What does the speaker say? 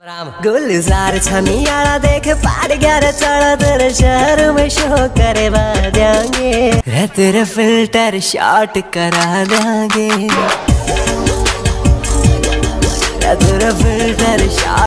गुलजार छमियाड़ा देख पार ग्यारह चढ़ा तेरे शहर में शो करे देंगे, तेरे फिल्टर शॉट करा देंगे, तेरे फिल्टर शॉट